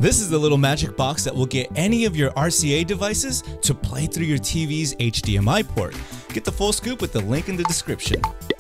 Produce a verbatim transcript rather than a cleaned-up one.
This is the little magic box that will get any of your R C A devices to play through your T V's H D M I port. Get the full scoop with the link in the description.